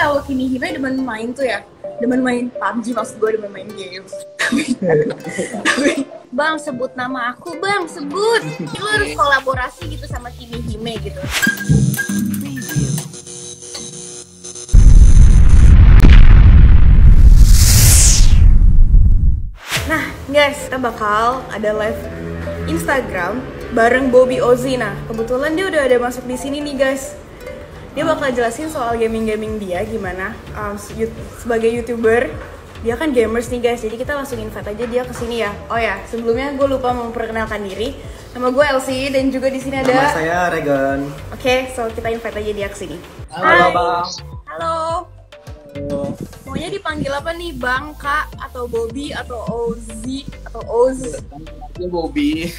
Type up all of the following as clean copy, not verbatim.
kalau Kimi Hime demen main tuh ya, demen main PUBG, maksud gue demen main game. Bang, sebut nama aku bang, sebut. Lu harus kolaborasi gitu sama Kimi Hime gitu. Nah guys, kita bakal ada live Instagram bareng Bobby Ozzy. Nah kebetulan dia udah ada masuk di sini nih guys. Dia bakal jelasin soal gaming dia gimana sebagai YouTuber. Dia kan gamers nih guys, jadi kita langsung invite aja dia ke sini ya. Oh ya, sebelumnya gue lupa memperkenalkan diri. Nama gue Elsie dan juga di sini ada. Nama saya Regan. Oke, so kita invite aja dia ke sini. Halo Bang. Halo. Maunya dipanggil apa nih, Bang, Kak, atau Bobby, atau Ozzy, atau Oz? Bobby.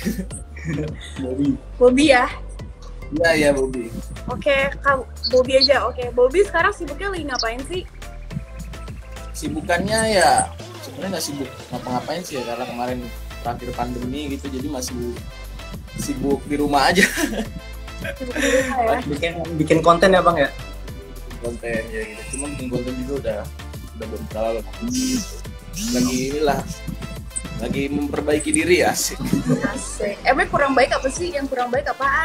Bobby ya? Iya Bobby. Oke, Kak Bobby aja. Oke, Bobby sekarang sibuknya lagi ngapain sih? Sibukannya ya sebenarnya nggak sibuk ngapa-ngapain sih ya, karena kemarin terakhir pandemi gitu, jadi masih sibuk di rumah aja. Sibuk di rumah ya? Bikin konten ya Bang ya? Konten ya gitu, cuma bikin konten juga udah beberapa lalu gitu. Lagi memperbaiki diri ya, asik. Emang kurang baik apa sih? Yang kurang baik apaan?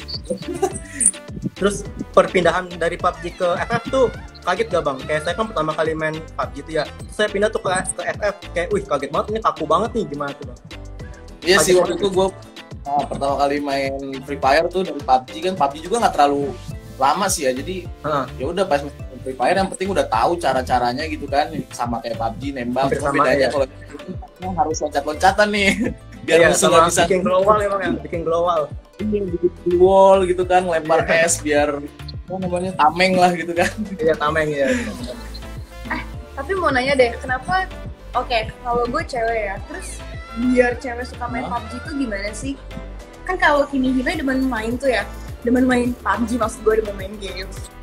Terus perpindahan dari PUBG ke FF tuh kaget gak Bang? Kayak saya kan pertama kali main PUBG tuh ya, saya pindah tuh ke FF, kayak wih kaget banget, ini kaku banget nih, gimana tuh Bang? Iya sih, waktu itu gue pertama kali main Free Fire tuh dari PUBG, kan PUBG juga nggak terlalu lama sih ya, jadi ya udah pas Free Fire yang penting udah tahu cara-caranya gitu kan, sama kayak PUBG nembak. Cuma bedanya kalau harus loncat-loncatan nih biar musuh nggak bisa bikin global ya Bang ya, bikin global. Bikin wall gitu kan, lempar es biar apa namanya, tameng lah gitu kan. Iya tameng ya. Tapi mau nanya deh, kenapa? Oke, kalau gue cewek ya, terus biar cewek suka main PUBG tuh gimana sih? Kan kalau Kimi Hime demen main tuh ya, demen main PUBG, maksud gue demen main game.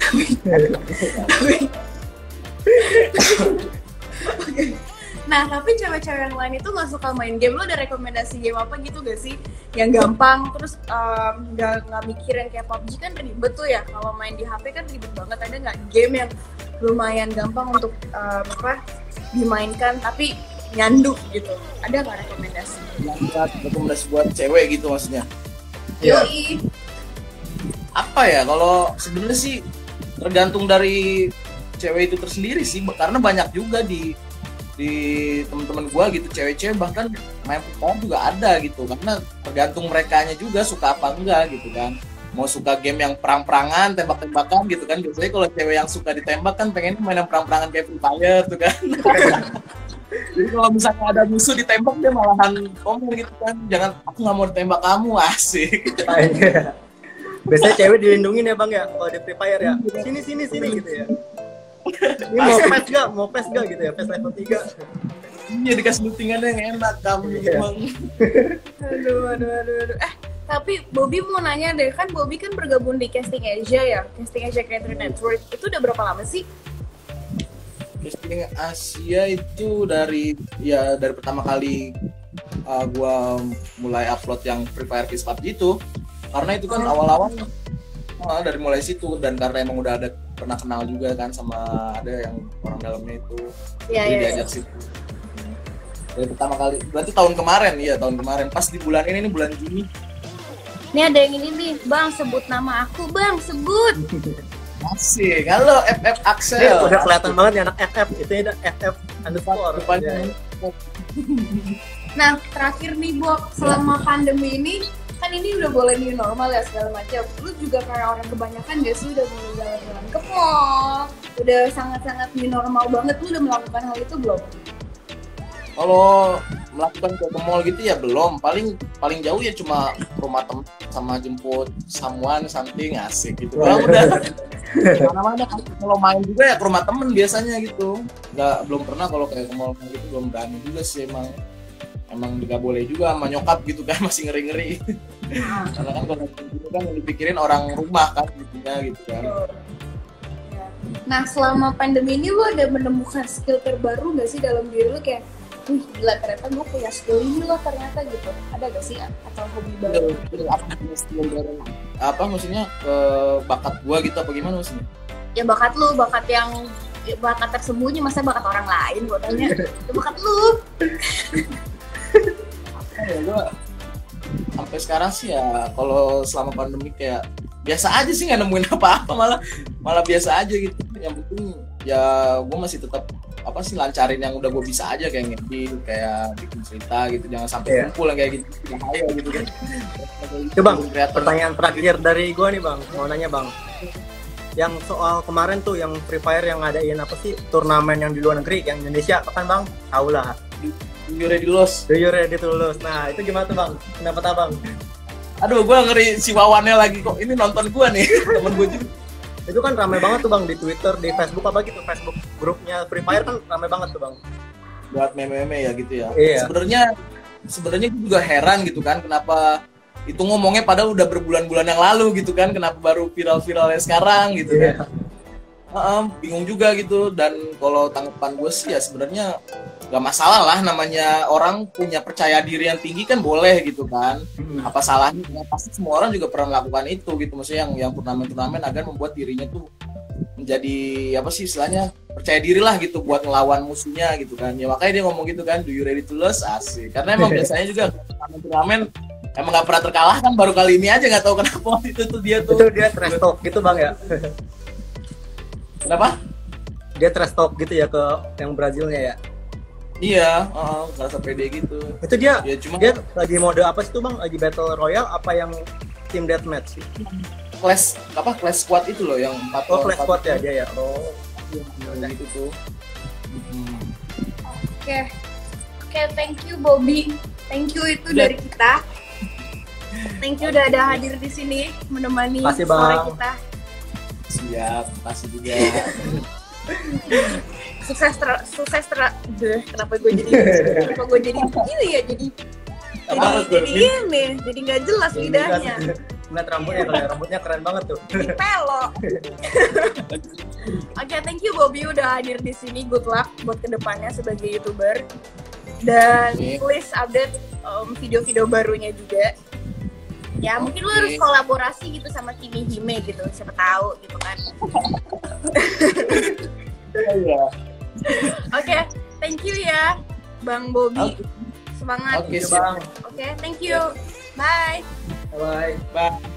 Nah, tapi cewek-cewek yang lain itu nggak suka main game. Lo ada rekomendasi game apa gitu gak sih? Yang gampang, terus nggak mikirin kayak PUBG kan ribet tuh ya. Kalau main di HP kan ribet banget. Ada nggak game yang lumayan gampang untuk dimainkan tapi nyandu gitu? Ada nggak rekomendasi? Rekomendasi buat cewek gitu maksudnya? Yoi. Apa ya? Kalau sebenarnya sih tergantung dari cewek itu tersendiri sih. Karena banyak juga di teman-teman gua gitu, cewek-cewek bahkan main PUBG juga ada gitu, karena tergantung merekanya juga suka apa enggak gitu kan. Mau suka game yang perang-perangan, tembak-tembakan gitu kan, biasanya kalau cewek yang suka ditembak kan pengen main yang perang-perangan kayak Free Fire tuh kan. Jadi kalau misalnya ada musuh ditembak dia malahan komen gitu kan, jangan, aku nggak mau ditembak kamu, asik. Biasanya cewek dilindungin ya Bang ya, kalau di Free Fire ya, sini gitu ya. Ini mau PES gak gitu ya, PES level 3. Iya, dikasih lootingannya yang enak kamu emang. Aduh. Tapi Bobby mau nanya deh, kan Bobby kan bergabung di Casting Asia ya, Casting Asia Creator Network. Itu udah berapa lama sih? Casting Asia itu dari pertama kali gua mulai upload yang Free Fire Kids PUBG itu. Karena itu kan awal-awal dari mulai situ, dan karena emang udah ada pernah kenal juga kan sama ada yang orang dalamnya itu, jadi diajak situ. Dari pertama kali, berarti tahun kemarin pas di bulan ini nih, bulan Juni. Nih ada yang ini nih, Bang, sebut nama aku bang, sebut. Asik, halo FF Axel. Ini udah kelihatan banget nih anak FF, itu ada FF underscore. Nah terakhir nih Bob, selama pandemi ini kan ini udah boleh new normal ya segala macam. Lu juga kayak orang kebanyakan gak sih udah mulai jalan-jalan ke mall, udah sangat-sangat new normal banget. Lu udah melakukan hal itu belum? Kalau melakukan ke mall gitu ya belum, paling jauh ya cuma ke rumah temen sama jemput something, asik gitu. Kalau udah mana-mana kalau main juga ya ke rumah temen biasanya gitu. Belum pernah kalau kayak ke mall gitu, belum berani juga sih emang nggak boleh juga sama nyokap gitu kan, masih ngeri-ngeri. Karena kan kalau gitu kan yang dipikirin orang rumah kan gitu kan. Nah selama pandemi ini lu ada menemukan skill terbaru nggak sih dalam diri lu, kayak wih gila ternyata gue punya skill ini loh ternyata gitu? Ada gak sih atau hobi baru? Apa maksudnya bakat gua gitu apa gimana maksudnya? ya bakat lu, bakat tersembunyi, masa bakat orang lain gue tanya. Itu bakat lu. Ya gue sampai sekarang sih ya kalau selama pandemi kayak biasa aja sih, nggak nemuin apa-apa, malah biasa aja gitu. Yang penting ya gue masih tetap lancarin yang udah gue bisa aja, kayak ngedit, kayak bikin cerita gitu, jangan sampai kumpul yang kayak gitu, bahaya gitu kan. Itu Bang, pertanyaan terakhir dari gue nih Bang, mau nanya Bang, yang soal kemarin tuh yang Free Fire yang ngadain apa sih turnamen yang di luar negeri, yang Indonesia kan Bang, tau lah. Do you ready to lose. Nah itu gimana tuh Bang? Pendapat Abang? Aduh, gue ngeri si Wawannya lagi kok. Ini nonton gue nih, temen gue juga. Itu kan ramai banget tuh Bang di Twitter, di Facebook apa gitu, Facebook grupnya Free Fire kan ramai banget tuh Bang. Buat meme-meme ya gitu ya. Iya. Sebenarnya gue juga heran gitu kan, kenapa itu ngomongnya padahal udah berbulan-bulan yang lalu gitu kan, kenapa baru viral-viralnya sekarang gitu kan. Bingung juga gitu. Dan kalau tanggapan gue sih ya sebenarnya gak masalah lah, namanya orang punya percaya diri yang tinggi kan boleh gitu kan. Apa salahnya? Pasti semua orang juga pernah melakukan itu gitu, maksudnya yang turnamen-turnamen agar membuat dirinya tuh menjadi apa sih istilahnya, percaya diri lah gitu buat ngelawan musuhnya gitu kan. Ya makanya dia ngomong gitu kan, do you ready to lose, asik. Karena emang biasanya juga turnamen emang gak pernah terkalahkan, baru kali ini aja gak tahu kenapa itu dia trash talk gitu Bang ya. Kenapa? Dia trash talk gitu ya ke yang Brazilnya ya. Iya, ngerasa pede gitu. Itu dia dia lagi mode apa sih tuh Bang? Lagi battle royale apa yang team deathmatch sih? Clash squad itu loh yang 4 Clash squad ya dia ya. Gitu tuh. Oke, thank you Bobby. Thank you itu dari kita. Thank you udah ada hadir di sini menemani sore kita. Siap, makasih juga. Kenapa gue jadi ini ya, jadi nggak jelas lidahnya. Ngeliat rambutnya keren banget tuh. Jadi pelok. Oke, thank you Bobby udah hadir di sini. Good luck buat kedepannya sebagai YouTuber. Dan please update video-video barunya juga. Ya mungkin lu harus kolaborasi gitu sama Kimi Hime gitu, siapa tahu gitu kan. Oke, thank you ya Bang Bobby. Semangat. Oke, Bang. Oke, thank you. Bye. Bye.